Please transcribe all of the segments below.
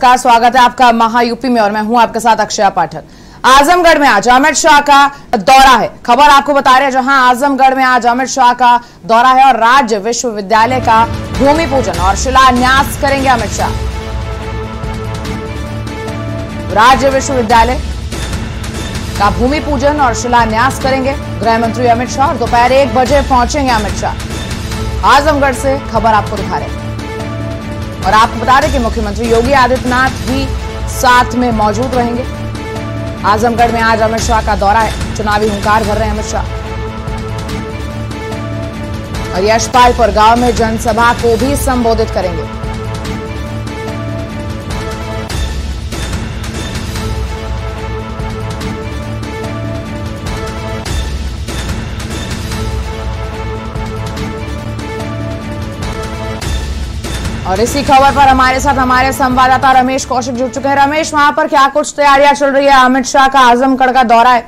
का स्वागत है आपका महायूपी में और मैं हूं आपके साथ अक्षय पाठक। आजमगढ़ में आज अमित शाह का दौरा है। खबर आपको बता रहे हैं जहां आजमगढ़ में आज अमित शाह का दौरा है और राज्य विश्वविद्यालय का भूमि पूजन और शिलान्यास करेंगे अमित शाह। राज्य विश्वविद्यालय का भूमि पूजन और शिलान्यास करेंगे गृह मंत्री अमित शाह और दोपहर 1 बजे पहुंचेंगे अमित शाह। आजमगढ़ से खबर आपको दिखा रहे हैं और आपको बता दें कि मुख्यमंत्री योगी आदित्यनाथ भी साथ में मौजूद रहेंगे। आजमगढ़ में आज अमित शाह का दौरा है, चुनावी हुंकार भर रहे हैं अमित शाह और यशपालपुर गांव में जनसभा को भी संबोधित करेंगे। और इसी खबर पर हमारे साथ हमारे संवाददाता रमेश कौशिक जुड़ चुके हैं। रमेश, वहां पर क्या कुछ तैयारियां चल रही है? अमित शाह का आजमगढ़ का दौरा है।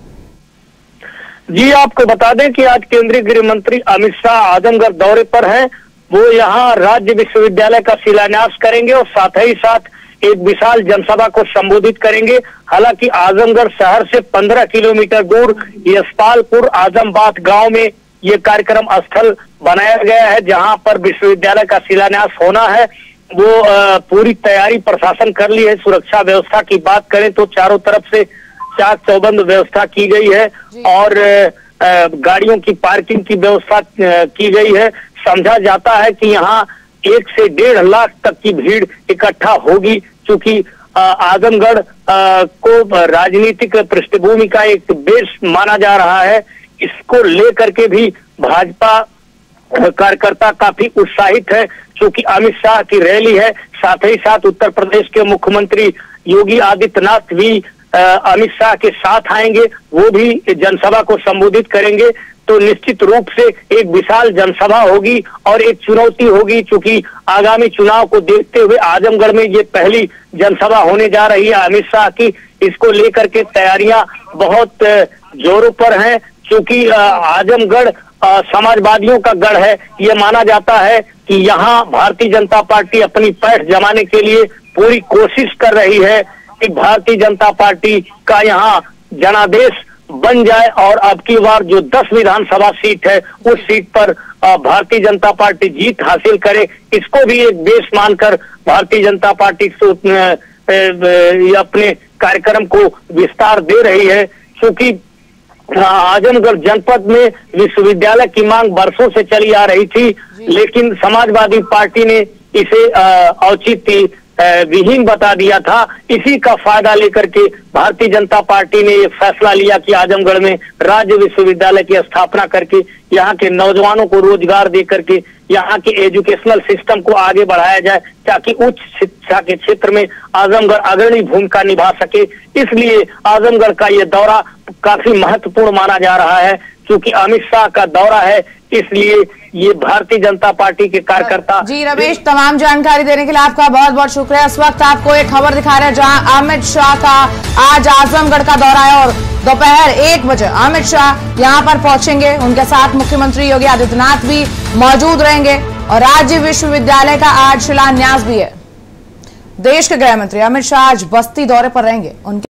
जी, आपको बता दें कि आज केंद्रीय गृह मंत्री अमित शाह आजमगढ़ दौरे पर हैं। वो यहां राज्य विश्वविद्यालय का शिलान्यास करेंगे और साथ ही साथ एक विशाल जनसभा को संबोधित करेंगे। हालांकि आजमगढ़ शहर से 15 किलोमीटर दूर यशपालपुर आजमबाद गांव में ये कार्यक्रम स्थल बनाया गया है जहां पर विश्वविद्यालय का शिलान्यास होना है। वो पूरी तैयारी प्रशासन कर ली है। सुरक्षा व्यवस्था की बात करें तो चारों तरफ से चाक चौबंद व्यवस्था की गई है और गाड़ियों की पार्किंग की व्यवस्था की गई है। समझा जाता है कि यहाँ 1 से 1.5 लाख तक की भीड़ इकट्ठा होगी, क्योंकि आजमगढ़ को राजनीतिक पृष्ठभूमि का एक बेस माना जा रहा है। इसको लेकर के भी भाजपा कार्यकर्ता काफी उत्साहित है, क्योंकि अमित शाह की रैली है। साथ ही साथ उत्तर प्रदेश के मुख्यमंत्री योगी आदित्यनाथ भी अमित शाह के साथ आएंगे, वो भी जनसभा को संबोधित करेंगे। तो निश्चित रूप से एक विशाल जनसभा होगी और एक चुनौती होगी, क्योंकि आगामी चुनाव को देखते हुए आजमगढ़ में ये पहली जनसभा होने जा रही है अमित शाह की। इसको लेकर के तैयारियां बहुत जोरों पर हैं, क्योंकि आजमगढ़ समाजवादियों का गढ़ है। ये माना जाता है कि यहाँ भारतीय जनता पार्टी अपनी पैठ जमाने के लिए पूरी कोशिश कर रही है कि भारतीय जनता पार्टी का यहाँ जनादेश बन जाए और अब की बार जो 10 विधानसभा सीट है उस सीट पर भारतीय जनता पार्टी जीत हासिल करे। इसको भी एक बेस मानकर भारतीय जनता पार्टी अपने कार्यक्रम को विस्तार दे रही है, क्योंकि आजमगढ़ जनपद में विश्वविद्यालय की मांग वर्षों से चली आ रही थी, लेकिन समाजवादी पार्टी ने इसे औचित्य विहीन बता दिया था। इसी का फायदा लेकर के भारतीय जनता पार्टी ने एक फैसला लिया कि आजमगढ़ में राज्य विश्वविद्यालय की स्थापना करके यहाँ के नौजवानों को रोजगार दे करके यहाँ के एजुकेशनल सिस्टम को आगे बढ़ाया जाए, ताकि उच्च शिक्षा के क्षेत्र में आजमगढ़ अग्रणी भूमिका निभा सके। इसलिए आजमगढ़ का ये दौरा काफी महत्वपूर्ण माना जा रहा है, क्योंकि अमित शाह का दौरा है, इसलिए ये भारतीय जनता पार्टी के कार्यकर्ता। जी रमेश, तमाम जानकारी देने के लिए आपका बहुत बहुत शुक्रिया। इस वक्त आपको एक खबर दिखा रहे हैं जहां अमित शाह का आज आजमगढ़ का दौरा है और दोपहर 1 बजे अमित शाह यहां पर पहुंचेंगे। उनके साथ मुख्यमंत्री योगी आदित्यनाथ भी मौजूद रहेंगे और राज्य विश्वविद्यालय का आज शिलान्यास भी है। देश के गृह मंत्री अमित शाह आज बस्ती दौरे पर रहेंगे। उनके